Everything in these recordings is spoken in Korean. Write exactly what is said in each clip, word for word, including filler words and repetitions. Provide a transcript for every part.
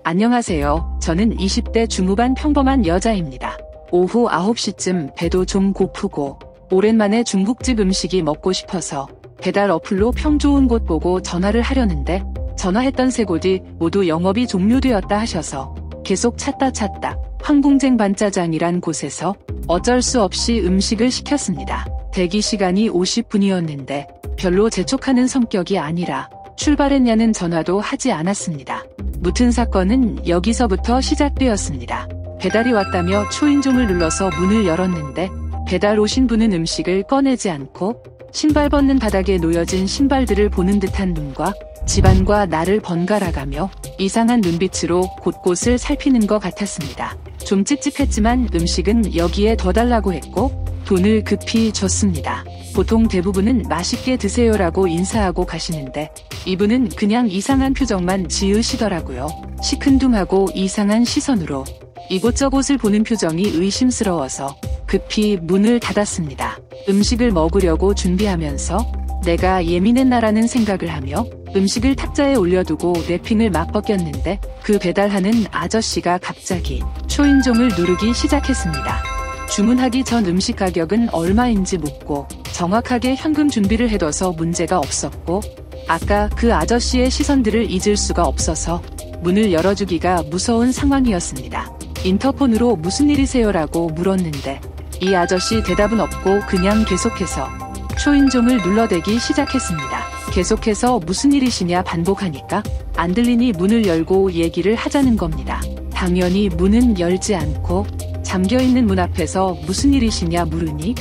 안녕하세요. 저는 이십 대 중후반 평범한 여자입니다. 오후 아홉 시쯤 배도 좀 고프고 오랜만에 중국집 음식이 먹고 싶어서 배달 어플로 평 좋은 곳 보고 전화를 하려는데 전화했던 세 곳이 모두 영업이 종료되었다 하셔서 계속 찾다 찾다 황궁쟁 반짜장이란 곳에서 어쩔 수 없이 음식을 시켰습니다. 대기 시간이 오십 분이었는데 별로 재촉하는 성격이 아니라 출발했냐는 전화도 하지 않았습니다. 무튼 사건은 여기서부터 시작되었습니다. 배달이 왔다며 초인종을 눌러서 문을 열었는데 배달 오신 분은 음식을 꺼내지 않고 신발 벗는 바닥에 놓여진 신발들을 보는 듯한 눈과 집안과 나를 번갈아가며 이상한 눈빛으로 곳곳을 살피는 것 같았습니다. 좀 찝찝했지만 음식은 여기에 더 달라고 했고 돈을 급히 줬습니다. 보통 대부분은 맛있게 드세요라고 인사하고 가시는데 이분은 그냥 이상한 표정만 지으시더라고요. 시큰둥하고 이상한 시선으로 이곳저곳을 보는 표정이 의심스러워서 급히 문을 닫았습니다. 음식을 먹으려고 준비하면서 내가 예민했나라는 생각을 하며 음식을 탁자에 올려두고 랩핑을 막 벗겼는데 그 배달하는 아저씨가 갑자기 초인종을 누르기 시작했습니다. 주문하기 전 음식 가격은 얼마인지 묻고 정확하게 현금 준비를 해둬서 문제가 없었고 아까 그 아저씨의 시선들을 잊을 수가 없어서 문을 열어주기가 무서운 상황이었습니다. 인터폰으로 무슨 일이세요라고 물었는데 이 아저씨 대답은 없고 그냥 계속해서 초인종을 눌러대기 시작했습니다. 계속해서 무슨 일이시냐 반복하니까 안 들리니 문을 열고 얘기를 하자는 겁니다. 당연히 문은 열지 않고 잠겨있는 문 앞에서 무슨 일이시냐 물으니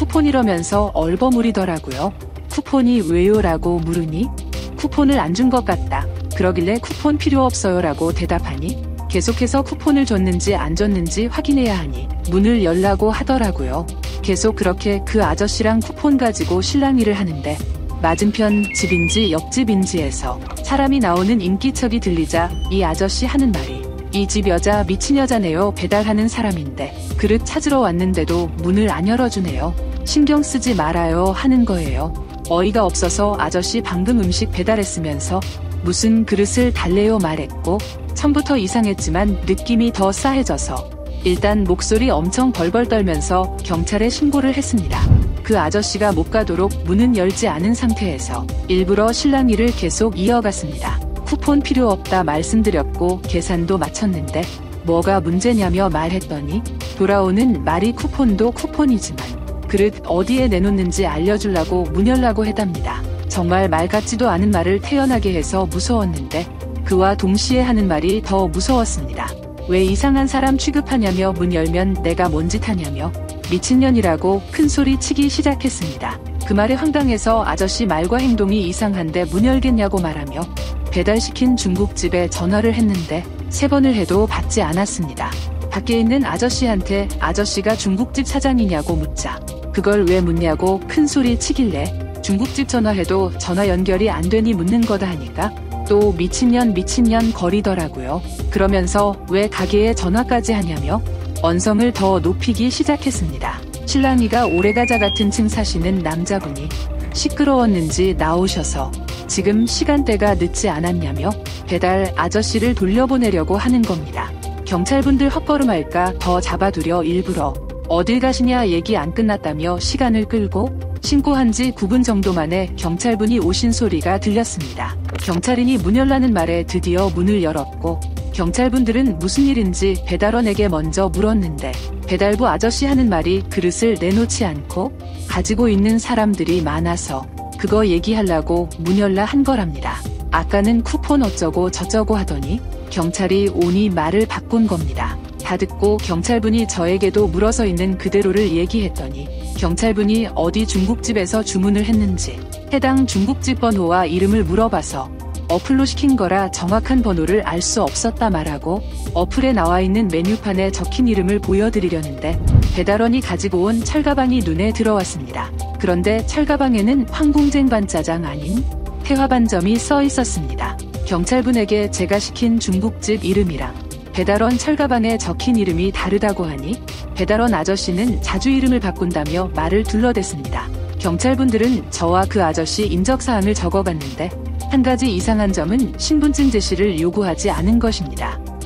쿠폰이라면서 얼버무리더라고요. 쿠폰이 왜요? 라고 물으니 쿠폰을 안 준 것 같다. 그러길래 쿠폰 필요 없어요 라고 대답하니 계속해서 쿠폰을 줬는지 안 줬는지 확인해야 하니 문을 열라고 하더라고요. 계속 그렇게 그 아저씨랑 쿠폰 가지고 실랑이를 하는데 맞은편 집인지 옆집인지에서 사람이 나오는 인기척이 들리자 이 아저씨 하는 말이 이 집 여자 미친 여자네요. 배달하는 사람인데 그릇 찾으러 왔는데도 문을 안 열어주네요. 신경 쓰지 말아요 하는 거예요. 어이가 없어서 아저씨 방금 음식 배달했으면서 무슨 그릇을 달래요 말했고 처음부터 이상했지만 느낌이 더 싸해져서 일단 목소리 엄청 벌벌 떨면서 경찰에 신고를 했습니다. 그 아저씨가 못 가도록 문은 열지 않은 상태에서 일부러 실랑이를 계속 이어갔습니다. 쿠폰 필요 없다 말씀드렸고 계산도 마쳤는데 뭐가 문제냐며 말했더니 돌아오는 말이 쿠폰도 쿠폰이지만 그릇 어디에 내놓는지 알려주려고 문 열라고 해답니다. 정말 말 같지도 않은 말을 태연하게 해서 무서웠는데 그와 동시에 하는 말이 더 무서웠습니다. 왜 이상한 사람 취급하냐며 문 열면 내가 뭔 짓 하냐며 미친년이라고 큰소리 치기 시작했습니다. 그 말에 황당해서 아저씨 말과 행동이 이상한데 문 열겠냐고 말하며 배달시킨 중국집에 전화를 했는데 세 번을 해도 받지 않았습니다. 밖에 있는 아저씨한테 아저씨가 중국집 사장이냐고 묻자 그걸 왜 묻냐고 큰소리 치길래 중국집 전화해도 전화 연결이 안 되니 묻는 거다 하니까 또 미친년 미친년 거리더라고요. 그러면서 왜 가게에 전화까지 하냐며 언성을 더 높이기 시작했습니다. 실랑이가 오래가자 같은 층 사시는 남자분이 시끄러웠는지 나오셔서 지금 시간대가 늦지 않았냐며 배달 아저씨를 돌려보내려고 하는 겁니다. 경찰분들 헛걸음할까 더 잡아두려 일부러 어딜 가시냐 얘기 안 끝났다며 시간을 끌고 신고한 지 구 분 정도 만에 경찰분이 오신 소리가 들렸습니다. 경찰인이 문 열라는 말에 드디어 문을 열었고 경찰분들은 무슨 일인지 배달원에게 먼저 물었는데 배달부 아저씨 하는 말이 그릇을 내놓지 않고 가지고 있는 사람들이 많아서 그거 얘기하려고 문 열라 한 거랍니다. 아까는 쿠폰 어쩌고 저쩌고 하더니 경찰이 오니 말을 바꾼 겁니다. 다 듣고 경찰분이 저에게도 물어서 있는 그대로를 얘기했더니 경찰분이 어디 중국집에서 주문을 했는지 해당 중국집 번호와 이름을 물어봐서 어플로 시킨 거라 정확한 번호를 알 수 없었다 말하고 어플에 나와 있는 메뉴판에 적힌 이름을 보여드리려는데 배달원이 가지고 온 철가방이 눈에 들어왔습니다. 그런데 철가방에는 황궁쟁 반짜장 아닌 태화반점이 써 있었습니다. 경찰분에게 제가 시킨 중국집 이름이랑 배달원 철가방에 적힌 이름이 다르다고 하니 배달원 아저씨는 자주 이름을 바꾼다며 말을 둘러댔습니다. 경찰분들은 저와 그 아저씨 인적사항을 적어갔는데 한 가지 이상한 점은 신분증 제시를 요구하지 않은 것입니다.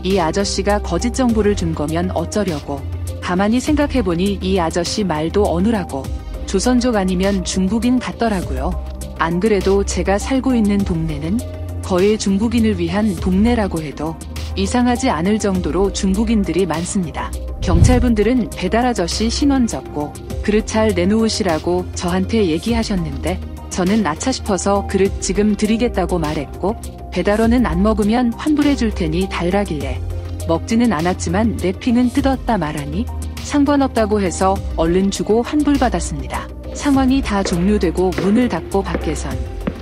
이 아저씨가 거짓 정보를 준 거면 어쩌려고. 가만히 생각해보니 이 아저씨 말도 어눌하고 조선족 아니면 중국인 같더라고요. 안 그래도 제가 살고 있는 동네는 거의 중국인을 위한 동네라고 해도 이상하지 않을 정도로 중국인들이 많습니다. 경찰분들은 배달 아저씨 신원 적고 그릇 잘 내놓으시라고 저한테 얘기하셨는데 저는 아차 싶어서 그릇 지금 드리겠다고 말했고 배달원은 안 먹으면 환불해 줄 테니 달라길래 먹지는 않았지만 랩핑은 뜯었다 말하니 상관없다고 해서 얼른 주고 환불받았습니다. 상황이 다 종료되고 문을 닫고 밖에선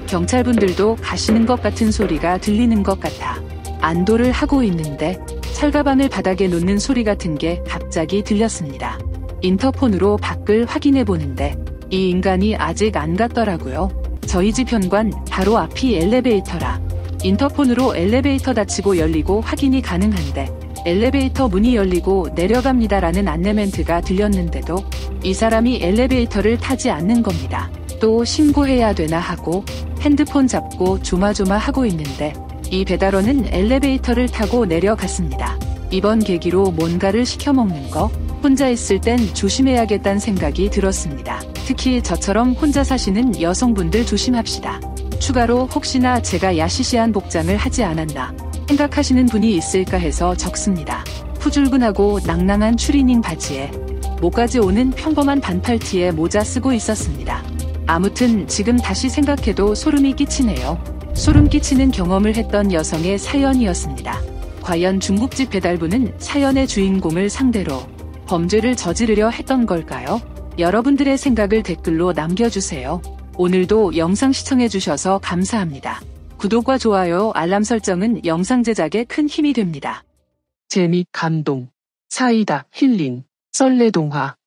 경찰분들도 가시는 것 같은 소리가 들리는 것 같아 안도를 하고 있는데 철가방을 바닥에 놓는 소리 같은 게 갑자기 들렸습니다. 인터폰으로 밖을 확인해 보는데 이 인간이 아직 안 갔더라고요. 저희 집 현관 바로 앞이 엘리베이터라 인터폰으로 엘리베이터 닫히고 열리고 확인이 가능한데 엘리베이터 문이 열리고 내려갑니다라는 안내 멘트가 들렸는데도 이 사람이 엘리베이터를 타지 않는 겁니다. 또 신고해야 되나 하고 핸드폰 잡고 조마조마하고 있는데 이 배달원은 엘리베이터를 타고 내려갔습니다. 이번 계기로 뭔가를 시켜먹는 거 혼자 있을 땐 조심해야겠다는 생각이 들었습니다. 특히 저처럼 혼자 사시는 여성분들 조심합시다. 추가로 혹시나 제가 야시시한 복장을 하지 않았나 생각하시는 분이 있을까 해서 적습니다. 푸줄근하고 낭낭한 추리닝 바지에 목까지 오는 평범한 반팔티에 모자 쓰고 있었습니다. 아무튼 지금 다시 생각해도 소름이 끼치네요. 소름 끼치는 경험을 했던 여성의 사연이었습니다. 과연 중국집 배달부는 사연의 주인공을 상대로 범죄를 저지르려 했던 걸까요? 여러분들의 생각을 댓글로 남겨주세요. 오늘도 영상 시청해주셔서 감사합니다. 구독과 좋아요, 알람 설정은 영상 제작에 큰 힘이 됩니다. 재미, 감동, 사이다, 힐링, 썰레동화